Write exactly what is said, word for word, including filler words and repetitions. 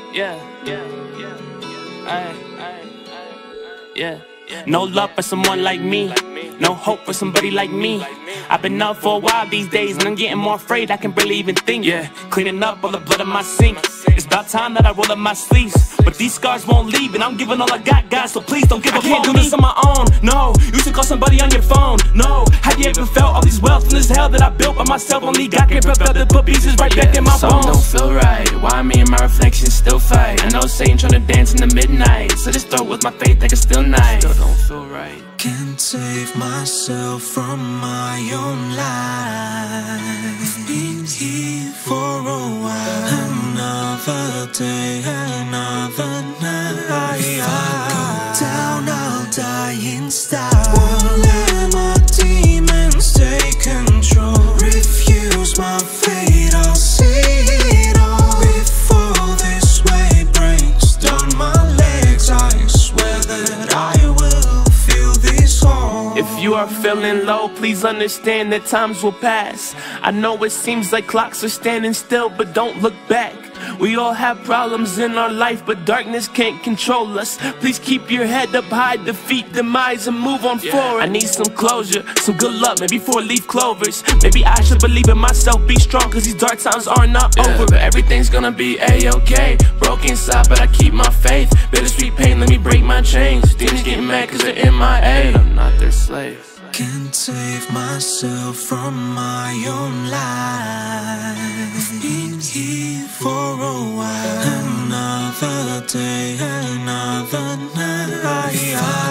yeah, yeah, yeah. Aye, aye, aye, yeah. No love for someone like me. No hope for somebody like me. I've been up for a while these days, and I'm getting more afraid I can barely even think. Yeah, cleaning up all the blood in my sink. It's about time that I roll up my sleeves, but these scars won't leave, and I'm giving all I got, guys, so please don't give up on me. I can't do this on my own, no. You should call somebody on your phone, no. Have you ever felt all these wealth in this hell that I built by myself? Only God can propel to put pieces right back in my bones. Something don't feel right, why me and my reflection still fight? I know Satan trying to dance in the midnight, so just throw with my faith like it's still night. Still don't feel right. Can't save myself from my own life. Been here for a while. Another day, another night. If I go down, I'll die in style. Won't let my demons take control. Refuse my fate, I'll see it all. Before this way breaks down my legs, I swear that I will. If you are feeling low, please understand that times will pass. I know it seems like clocks are standing still, but don't look back. We all have problems in our life, but darkness can't control us. Please keep your head up high, defeat demise and move on yeah. forward. I need some closure, some good luck, maybe four leaf clovers. Maybe I should believe in myself, be strong, cause these dark times are not yeah. over. But everything's gonna be a-okay. Broken inside, but I keep my faith. Bittersweet pain, let me break my chains. Demons get mad cause they're M I A, I'm not their slave. Can't save myself from my own life. Been here for a while. Another day, another night.